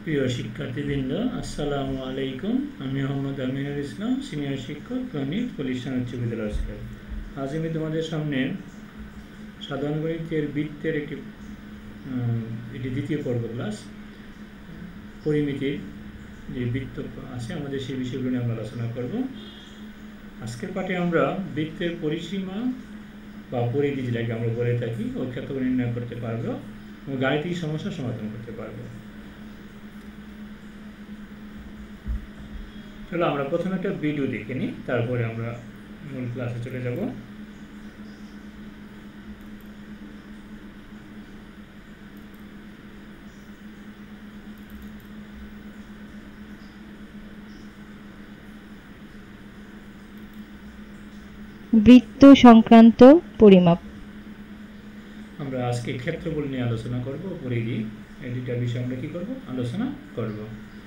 প্রিয় শিক্ষার্থীবৃন্দ, আসসালামু আলাইকুম। আমি মোহাম্মদ আমিনুল ইসলাম, সিনিয়র শিক্ষক, গণিত, গুলিস্তান উচ্চ বিদ্যালয় স্কুল। আজ আমি তোমাদের সামনে সাধারণ গণিতের বৃত্তের এটি দ্বিতীয় পর্ব ক্লাস, পরিমিতির যে বৃত্ত আছে আমাদের সেই বিষয়গুলো নিয়ে আমরা আলোচনা করব। আজকের পাঠে আমরা বৃত্তের পরিসীমা বা পরিধি, যেটাকে আমরা বলে থাকি, ও ক্ষেত্রফল নির্ণয় করতে পারবো এবং গাণিতিক সমস্যার সমাধান করতে পারবো। চলো আমরা প্রথমে একটা ভিডিও দেখে নিই, তারপরে আমরা মূল ক্লাসে চলে যাব। বৃত্ত সংক্রান্ত পরিমাপ। আমরা আজকে ক্ষেত্রফল নিয়ে আলোচনা করব, পরিধি, এই দুটা বিষয় আমরা কি করব, আলোচনা করব।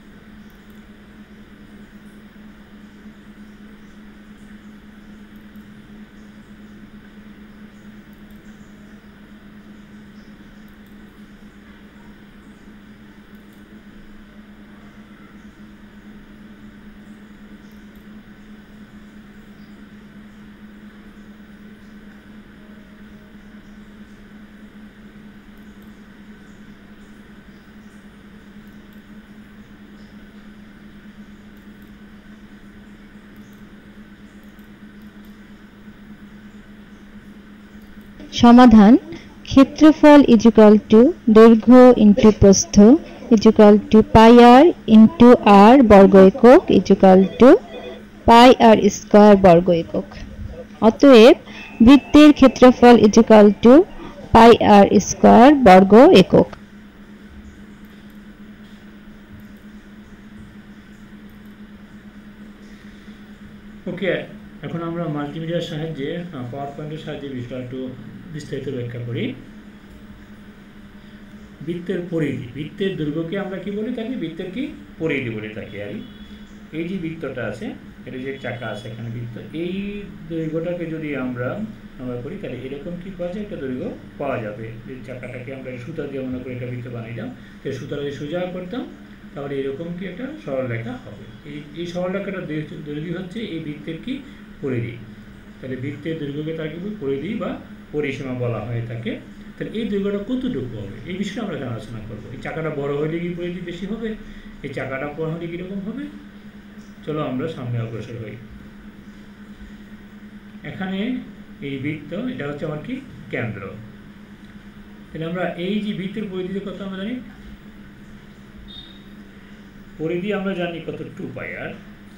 সমাধান: ক্ষেত্রফল ইকুয়াল টু দৈর্ঘ্য ইন্টু প্রস্থ equal to pi R into R বর্গ একক equal to pi R square বর্গ একক। অতএব বৃত্তের ক্ষেত্রফল equal to pi R square বর্গ একক। ওকে, এখন আমরা মাল্টিমিডিয়ার সাহায্যে, পাওয়ার পয়েন্টের সাহায্যে বিষয়টা একটু বিস্তারিত ব্যাখ্যা করি। বৃত্তের পরিধি, বৃত্তের দৈর্ঘ্যকে আমরা কি বলে থাকি, বৃত্তের কি পরিধি বলে থাকি। আর এই যে বৃত্তটা আছে, এটা যে চাকা আছে এখানে বৃত্ত, এই দৈর্ঘ্যটাকে যদি আমরা করি তাহলে এরকম কি পাওয়া যায়, একটা দৈর্ঘ্য পাওয়া যাবে। যে চাকাটাকে আমরা সুতা দিয়ে মনে করি একটা বৃত্ত বানাইলাম, সেই সুতাটা দিয়ে সোজা করতাম, তাহলে এরকম কি একটা সরলরেখা হবে। এই সরলরেখাটার দৈর্ঘ্য হচ্ছে এই বৃত্তের কি পরিধি। তাহলে বৃত্তের দৈর্ঘ্যকে তার কি পরিধি বা পরিসীমা বলা হয়ে থাকে। তাহলে এই দৈর্ঘ্যটা কতটুকু হবে, এই বিষয়ে আমরা আলোচনা করবো। এই চাকাটা বড় হলে কি পরিধি বেশি হবে, এই চাকাটা বড় হলে কীরকম হবে। চলো আমরা সামনে অগ্রসর হই। এখানে এই বৃত্ত, এটা হচ্ছে আমার কি কেন্দ্র। তাহলে আমরা এই যে বৃত্তের পরিধির কথা আমরা জানি, পরিধি আমরা জানি কত, 2 পাই আর।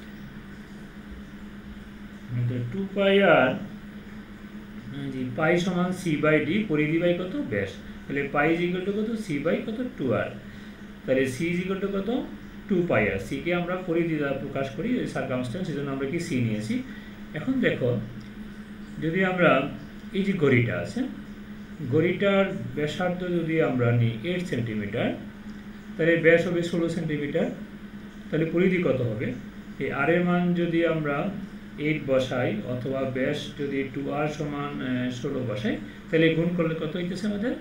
2 পাই আর, পাই সমান সি বাই ডি, পরিধি বাই কত, ব্যাস। তাহলে পাই ইজ ইকুয়াল টু কত, সি বাই কত, 2 আর। তাহলে সি ইজ ইকুয়াল টু কত, 2 পাই আর। সিকে আমরা পরিধি দ্বারা প্রকাশ করি, সার্কামস্ট্যান্স, এই জন্য আমরা কি সি নিয়েছি। এখন দেখো, যদি আমরা এই যে ঘড়িটা আছে, ঘড়িটার ব্যাসার্ধ যদি আমরা নিই 8 সেন্টিমিটার, তাহলে ব্যাস হবে 16 সেন্টিমিটার। তাহলে পরিধি কত হবে, এই আর এর মান যদি আমরা 8 বসাই, অথবা ব্যাস যদি 2r সমান 16 বসাই, তাহলে গুণ করলে কত হইতেছে আমাদের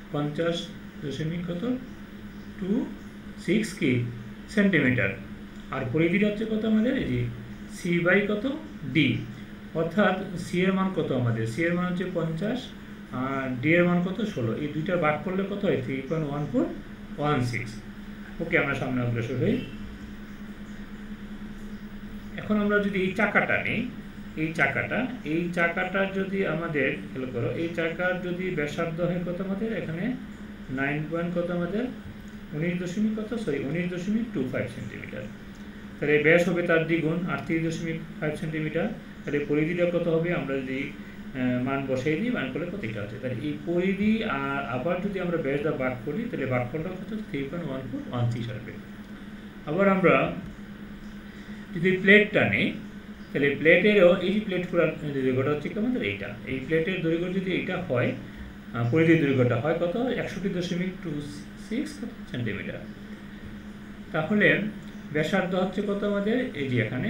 50.26 কি সেন্টিমিটার। আর পরিধিটা হচ্ছে কত আমাদের, এই যে সি বাই কত ডি, অর্থাৎ সি এর মান কত আমাদের, সি এর মান হচ্ছে 50 আর ডি এর মান কত 16, এই দুইটা ভাগ করলে কত হয় 3.1416। ওকে, আমরা সামনে অগ্রসর হই। এখন আমরা যদি এই চাকাটা নিই, এই চাকাটা যদি আমাদের, খেয়াল করো, এই চাকার যদি ব্যাসার্ধ হয় কত আমাদের, এখানে 9 কত আমাদের 19.25 সেন্টিমিটার। তাহলে ব্যাস হবে তার দ্বিগুণ 38.5 সেন্টিমিটার। তাহলে পরিধিটা কত হবে, আমরা যদি মান বসাই দিই, মান করলে কত এটা হচ্ছে। তাহলে এই পরিধি আর আবার যদি আমরা ব্যাস দ্বারা ভাগ করি, তাহলে ভাগ করলে কত 3.1416 আসবে। আবার আমরা যদি প্লেটটা নেই, তাহলে প্লেটেরও এই যে প্লেট পুরার দৈর্ঘ্যটা হচ্ছে কি আমাদের এইটা, এই প্লেটের দৈর্ঘ্য যদি এইটা হয়, পরিধির দৈর্ঘ্যটা হয় কত 61.26 সেন্টিমিটার। তাহলে ব্যাসার্ধ হচ্ছে কত আমাদের, এই যে এখানে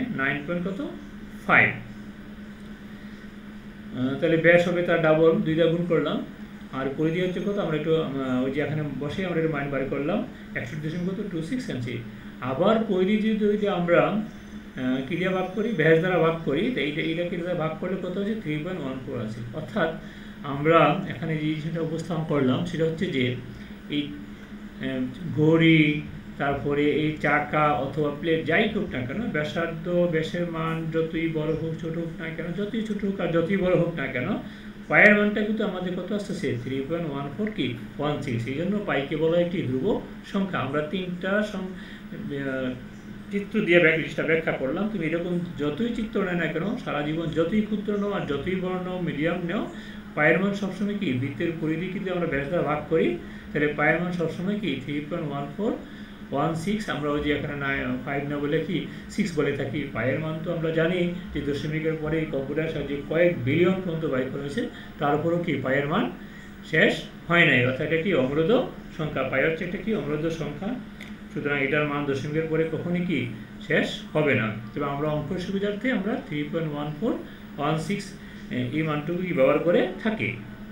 9.5। তাহলে ব্যাস হবে তার ডাবল, 2 দ্বারা গুণ করলাম আর পরিধি হচ্ছে কত, আমরা একটু ওই যে এখানে বসে আমরা একটু মাইন্ড বার করলাম 61.26 সেন্টি। আবার পরিধি যদি আমরা কি দিয়ে ভাগ করি, ব্যাস দ্বারা ভাগ করি, তো এইটা কি দ্বারা ভাগ করলে কত হচ্ছে 3.14 আছে। অর্থাৎ আমরা এখানে যে জিনিসটা উপস্থাপন করলাম সেটা হচ্ছে যে এই ঘড়ি, তারপরে এই চাকা অথবা প্লেট যাই হোক না কেন, ব্যাসার্ধ ব্যাসের মান যতই বড় হোক ছোট হোক না কেন, যতই ছোট হোক আর যতই বড় হোক না কেন, পায়ের মানটা কিন্তু আমাদের কত আসতেছে 3.14 কি 16। এই জন্য পাইকে বলা একটি ধ্রুব সংখ্যা। আমরা তিনটা চিত্র দিয়ে জিনিসটা ব্যাখ্যা করলাম। তুমি এরকম যতই চিত্র নেয় না কেন, সারা জীবন যতই ক্ষুদ্র নাও আর যতই বড় নাও, মিডিয়াম নাও, পায়ের মান সবসময় কি বৃত্তের পরিধি কিন্তু আমরা ব্যাস দ্বারা ভাগ করি, তাহলে পায়ের মান সবসময় কি 3.1416। আমরা ওই যে এখানে 5 না বলে কি 6 বলে থাকি। পায়ের মান তো আমরা জানি যে দশমিকের পরে কম্পিউটার সাহায্যে কয়েক বিলিয়ন পর্যন্ত বাইর করা হয়েছে, তারপরেও কি পায়ের মান শেষ হয় নাই। অর্থাৎ এটা কি অমূলদ সংখ্যা, পায় হচ্ছে এটা কি অমূলদ সংখ্যা। সুতরাং এটার মান দশমিকের পরে কখনই কি শেষ হবে না। তবে আমরা অঙ্কের সুবিধার্থে আমরা 3.1416 এই মানটুকু কি ব্যবহার করে থাকি।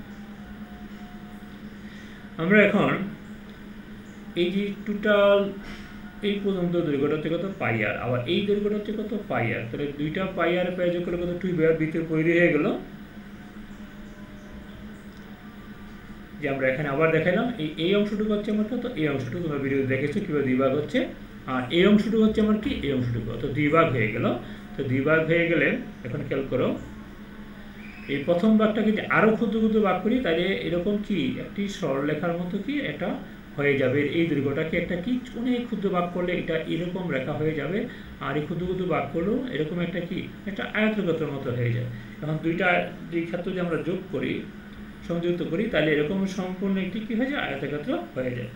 আমরা এখন এই যে টোটাল এই পর্যন্ত দৈর্ঘ্যটা হচ্ছে কত পাই আর, আবার এই দৈর্ঘ্যটা হচ্ছে কত পাই আর, তাহলে দুইটা পাই আর পাই যোগ করলে কত 2 বৃত্তের পরিধি হয়ে গেল। যে আমরা এখানে আবার দেখাইলাম এই অংশটুকু হচ্ছে আমার কত, এই অংশটুকু তোমরা ভিডিও দেখেছো কিভাবে দুই ভাগ হচ্ছে, আর এই অংশটুকু হচ্ছে আমার কি এই অংশটুকু, তো দুই ভাগ হয়ে গেল। তো দুই ভাগ হয়ে গেলে এখন খেয়াল করো, এই প্রথম ভাগটাকে যে আরো ক্ষুদ্র ক্ষুদ্র ভাগ করি, তাহলে এরকম কি একটি সরলরেখার মতো কি এটা হয়ে যাবে। এই দৈর্ঘ্যটাকে একটা কি অনেক ক্ষুদ্র ভাগ করলে এটা এরকম রেখা হয়ে যাবে, আর এই ক্ষুদ্র ক্ষুদ্র ভাগ করলেও এরকম একটা কি একটা আয়তক্ষেত্রের মতো হয়ে যায়। এখন দুইটা দুই ক্ষেত্র যে আমরা যোগ করি, সংযুক্ত করি, তাহলে এরকম সম্পূর্ণ একটি কি হয়ে যায় আয়তক্ষেত্র হয়ে যায়।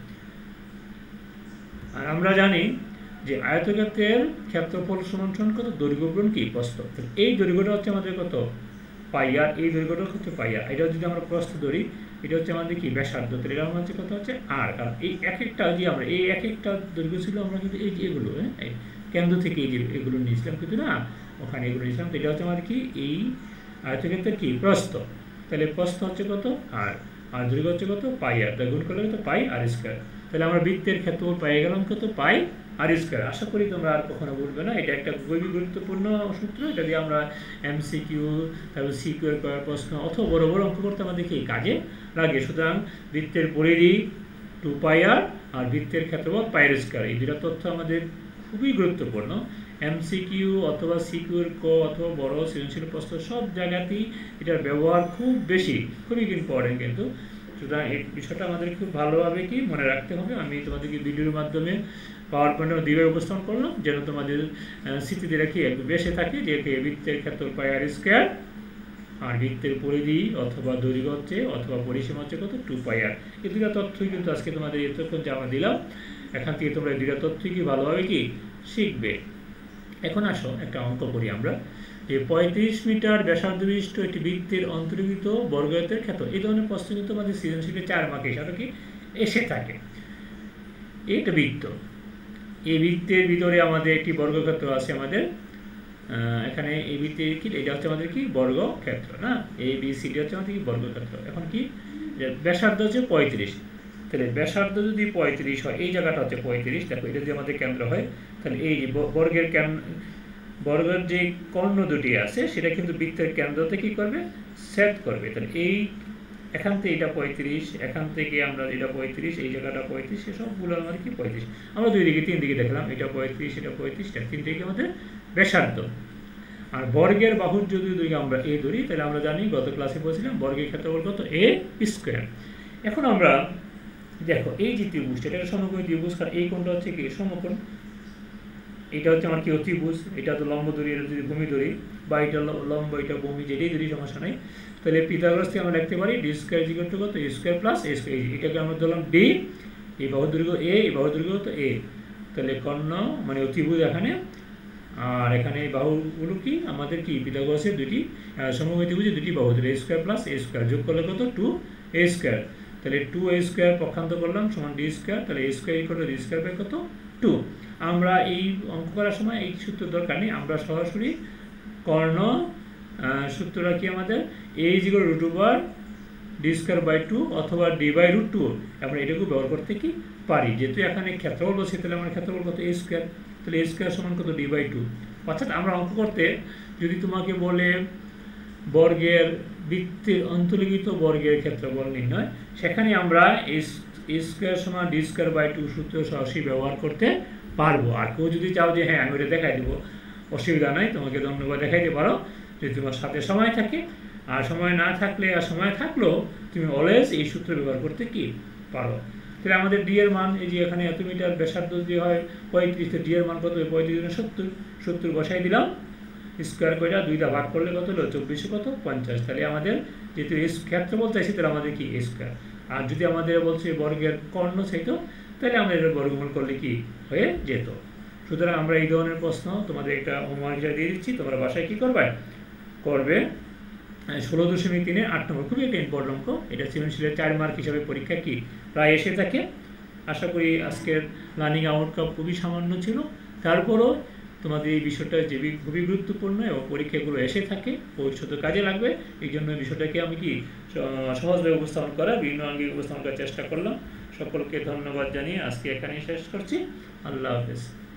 আর আমরা জানি যে আয়তক্ষেত্রের ক্ষেত্রফল সমান সমান কত, দৈর্ঘ্য গুণ কি প্রস্থ। এই দৈর্ঘ্যটা হচ্ছে আমাদের কত পাই আর, এই দৈর্ঘ্যটা হচ্ছে পাই আর। এটা যদি আমরা প্রস্থ ধরি, এটা হচ্ছে আমাদের কি ব্যাসার্ধ, তাহলে এটা হচ্ছে কত হচ্ছে আর। কারণ এই এক একটা যে আমরা এই এক একটা দৈর্ঘ্য ছিল, আমরা কিন্তু এই যে এগুলো কেন্দ্র থেকে এই যে এগুলো নিয়েছিলাম কিন্তু না, ওখানে এগুলো নিয়েছিলাম। তো এটা হচ্ছে আমাদের কি এই আয়তক্ষেত্রের কি প্রস্থ, তাহলে প্রস্থ হচ্ছে কত আর দৈর্ঘ্য হচ্ছে কত পাই আর, তাই গুণ করলে কত পাই আর স্কয়ার। তাহলে আমরা বৃত্তের ক্ষেত্রফল পেয়ে গেলাম কত পাই আর স্কয়ার। আশা করি তোমরা আর কখনো বলবে না, এটা একটা খুবই গুরুত্বপূর্ণ সূত্র। এটা দিয়ে আমরা এমসিকিউ, তারপর সিকিউর করার প্রশ্ন অথবা বড় বড় অঙ্ক করতে আমাদের কি কাজে লাগে। সুতরাং বৃত্তের পরিধি 2 পাই আর বৃত্তের ক্ষেত্রফল পাই আর স্কয়ার, এই দুটো তথ্য আমাদের খুবই গুরুত্বপূর্ণ। এমসিকিউ অথবা সিকিউর অথবা বড় সৃজনশীল প্রশ্ন সব জায়গাতেই এটার ব্যবহার খুব বেশি, খুবই ইম্পর্টেন্ট কিন্তু। সুতরাং এই বিষয়টা আমাদের খুব ভালোভাবে কি মনে রাখতে হবে। আমি তোমাদেরকে ভিডিওর মাধ্যমে পাওয়ার পয়েন্টে দুইভাবে উপস্থাপন করলাম, যেন তোমাদের স্মৃতিতে রাখি একটু বেশি থাকে যে বৃত্তের ক্ষেত্রফল পাই আর স্কয়ার, আর বৃত্তের পরিধি অথবা দৈর্ঘ্য হচ্ছে অথবা পরিসীমা হচ্ছে কত 2 পাই আর। এই দুটা তথ্যই কিন্তু আজকে তোমাদের এতক্ষণ যা আমরা দিলাম, এখান থেকে তোমরা এই দুটা তথ্যই কি ভালোভাবে কি শিখবে। এখন আসো একটা অঙ্ক করি আমরা, যে 35 মিটার ব্যাসার্ধ বিশিষ্ট একটি বৃত্তের অন্তর্ভুক্ত বর্গায়তের ক্ষেত্র। এই ধরনের প্রশ্ন কিন্তু আমাদের সৃজনশীলে 4 মার্কে হিসাবে কি এসে থাকে। এইটা বৃত্ত, এই বৃত্তের ভিতরে আমাদের একটি বর্গক্ষেত্র আছে আমাদের এখানে। এই বৃত্তের কি এটা হচ্ছে আমাদের কি বর্গক্ষেত্র না, এই বি সি ডি হচ্ছে আমাদের কি বর্গক্ষেত্র। এখন কি ব্যাসার্ধ হচ্ছে 35, তাহলে ব্যাসার্ধ যদি 35 হয়, এই জায়গাটা হচ্ছে 35, দেখো এটা যদি আমাদের কেন্দ্র হয়, তাহলে এই যে বর্গের যে কর্ণ দুটি আছে সেটা কিন্তু বৃত্তের কেন্দ্রতে কি করবে সেট করবে। তাহলে এই এখান থেকে এটা 35, এখান থেকে আমরা এটা 35, এই জায়গাটা 35, সবগুলো আমাদের কি 35। আমরা দুই দিকে 3 দিকে দেখলাম, এটা 35, এটা 35, এটা 3 দিকে আমাদের ব্যাসার্ধ। আর বর্গের বাহুর যদি আমরা এ ধরি, তাহলে আমরা জানি গত ক্লাসে বলছিলাম বর্গের ক্ষেত্রফল কত এ স্কয়ার। এখন আমরা দেখো এই যে ত্রিভুজটা, এটা সমকোণী ত্রিভুজ, কারণ এই কোণটা হচ্ছে কি সমকোণ, এটা হচ্ছে আমার কি অতিভুজ, এটা তো লম্ব ধরি, এটা যদি ভূমি ধরি, বা এটা লম্ব এটা ভূমি, যেটাই ধরি সমস্যা নেই। তাহলে পিথাগোরাস থেকে আমরা লিখতে পারি ডি স্কয়ার ইকুয়াল টু কত A square plus A square. এটাকে আমরা ধরলাম ডি, এই বাহুর দৈর্ঘ্য এ, এই বাহুর দৈর্ঘ্য তো এ, তাহলে কর্ণ মানে অতিভুজ এখানে, আর এখানে এই বাহুগুলো কি আমাদের কি পিথাগোরাসের দুটি সমকোণী ত্রিভুজের দুটি বাহু, তাহলে A square plus A square যোগ করলে কত 2a স্কয়ার। তাহলে 2a স্কয়ার পক্ষান্তর করলাম সমান ডি স্কয়ার, তাহলে A square equal to D square by কত 2। আমরা এই অঙ্ক করার সময় এই সূত্র দরকার নেই, আমরা সরাসরি কর্ণ সূত্রটা কি আমাদের a = √/2 d²/2 অথবা d/√2 আমরা এটাকে ব্যবহার করতে কি পারি। যেহেতু এখানে ক্ষেত্রফল বলছি, তাহলে আমার ক্ষেত্রফল কত a², তাহলে a² সমান কত d/2। অর্থাৎ আমরা অঙ্ক করতে যদি তোমাকে বলে বর্গের বৃত্তের অন্তর্লিখিত বর্গের ক্ষেত্রফল নির্ণয়, সেখানে আমরা a² সমান d²/2 সূত্র সরাসরি ব্যবহার করতে পারবো। আর কেউ যদি চাও যে হ্যাঁ আমি ওটা দেখাই দেবো, অসুবিধা নাই, তোমাকে ধন্যবাদ, দেখাইতে পারো যদি তোমার সাথে সময় থাকে। আর সময় না থাকলে আর সময় থাকলেও তুমি অলওয়েজ এই সূত্র ব্যবহার করতে কি পারো। তাহলে আমাদের ডি এর মান, এই যে এখানে এত মিটার ব্যাসার্ধ যদি হয় 35, তো ডি এর মান কত? 35 70 বসাই দিলাম। স্কোয়ার কয়টা 2 ভাগ করলে কত হলো? 24 কত 50। তাহলে আমাদের যেহেতু ক্ষেত্রফল চাইছি, তাহলে আমাদের কি স্কোয়ার। আর যদি আমাদের বলছে বর্গের কর্ণ চাইতো, তাহলে আমাদের বর্গমূল করলে কি হয়ে যেত। সুতরাং আমরা এই ধরনের প্রশ্ন তোমাদের একটা হোমওয়ার্ক হিসেবে দিয়ে দিচ্ছি, তোমরা বাসায় কি করবে 16.3 8 নম্বর, খুবই একটা ইম্পর্টেন্ট অঙ্ক। এটা সৃজনশীলের 4 মার্ক হিসাবে পরীক্ষা কি প্রায় এসে থাকে। আশা করি আজকের লার্নিং আউটকাম খুবই সামান্য ছিল, তারপরও তোমাদের এই বিষয়টা যে খুবই গুরুত্বপূর্ণ এবং পরীক্ষাগুলো এসে থাকে, ভবিষ্যতে কাজে লাগবে। এই জন্য এই বিষয়টাকে আমি কি সহজভাবে উপস্থাপন করা, বিভিন্ন আঙ্গিক উপস্থাপন করার চেষ্টা করলাম। সকলকে ধন্যবাদ জানিয়ে আজকে এখানেই শেষ করছি। আল্লাহ হাফেজ।